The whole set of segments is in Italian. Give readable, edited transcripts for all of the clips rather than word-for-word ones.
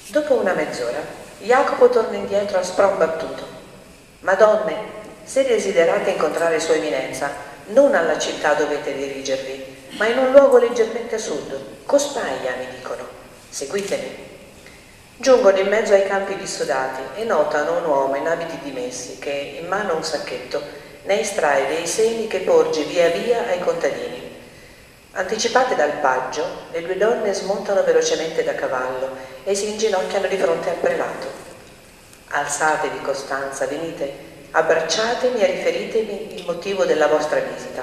Dopo una mezz'ora, Jacopo torna indietro a sprombattuto. Madonne, se desiderate incontrare Sua Eminenza, non alla città dovete dirigervi, ma in un luogo leggermente a sud, Cospaglia, mi dicono. Seguitemi. Giungono in mezzo ai campi dissodati e notano un uomo in abiti dimessi che, in mano un sacchetto, ne estrae dei semi che porge via via ai contadini. Anticipate dal paggio, le due donne smontano velocemente da cavallo e si inginocchiano di fronte al prelato. Alzatevi, Costanza, venite, abbracciatemi e riferitemi il motivo della vostra visita.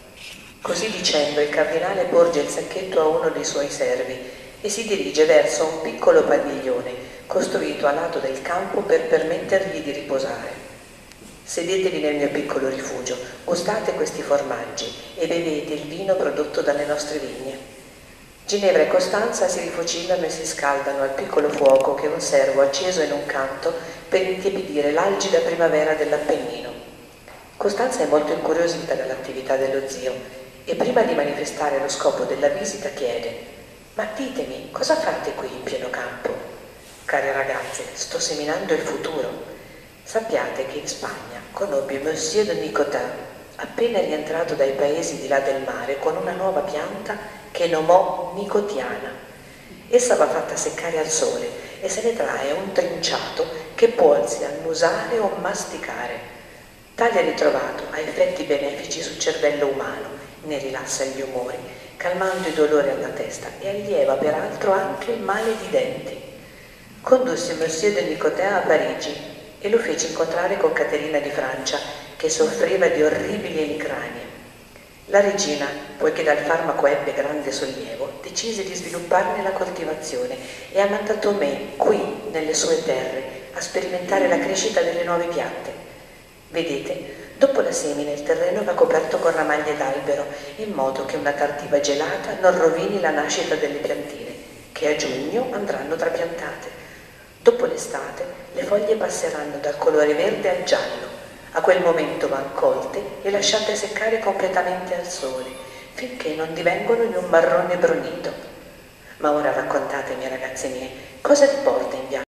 Così dicendo, il cardinale porge il sacchetto a uno dei suoi servi e si dirige verso un piccolo padiglione costruito a lato del campo per permettergli di riposare. Sedetevi nel mio piccolo rifugio, gustate questi formaggi e bevete il vino prodotto dalle nostre vigne. Ginevra e Costanza si rifocillano e si scaldano al piccolo fuoco che un servo ha acceso in un canto per intiepidire l'algida primavera dell'Appennino. Costanza è molto incuriosita dall'attività dello zio e prima di manifestare lo scopo della visita chiede: «Ma ditemi, cosa fate qui in pieno campo?» «Care ragazze, sto seminando il futuro. Sappiate che in Spagna conobbi Monsieur de Nicotin, appena rientrato dai paesi di là del mare, con una nuova pianta che nomò nicotiana. Essa va fatta seccare al sole e se ne trae un trinciato che puolsi annusare o masticare. Tale ritrovato ha effetti benefici sul cervello umano, ne rilassa gli umori, calmando i dolori alla testa e allieva peraltro anche il male di denti. Condusse Monsieur de Nicotin a Parigi e lo fece incontrare con Caterina di Francia, che soffriva di orribili emicranie. La regina, poiché dal farmaco ebbe grande sollievo, decise di svilupparne la coltivazione e ha mandato me, qui, nelle sue terre, a sperimentare la crescita delle nuove piante. Vedete, dopo la semina il terreno va coperto con ramaglie d'albero, in modo che una tardiva gelata non rovini la nascita delle piantine, che a giugno andranno trapiantate. Dopo l'estate le foglie passeranno dal colore verde al giallo. A quel momento van colte e lasciate seccare completamente al sole, finché non divengono di un marrone brunito. Ma ora raccontatemi, ragazze mie, cosa vi porta in viaggio?